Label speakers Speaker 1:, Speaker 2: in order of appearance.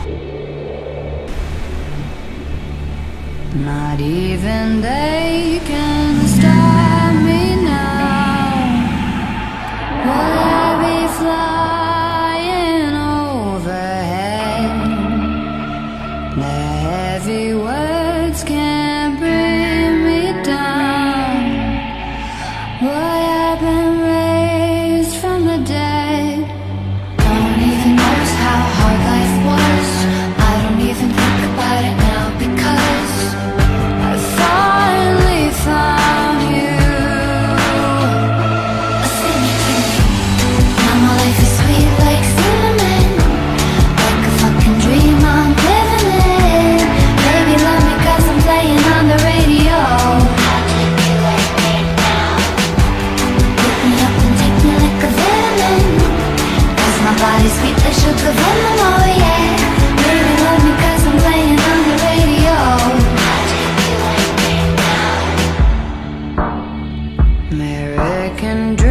Speaker 1: Not even they can stop me now. Will I be flying overhead? The heavy words can't bring me down. Will I been raised from the dead? No one even knows how hard life was. I don't even think about it now because I finally found you. Sing it to me. Now my life is sweet like cinnamon, like a fucking dream I'm living in. Baby, love me 'cause I'm playing on the radio. I'll take you like right now. Pick me up and take me like a vitamin, 'cause my body's sweet like sugar venom, oh yeah. Baby, love me 'cause I'm playing on the radio. I'll take you like right now. American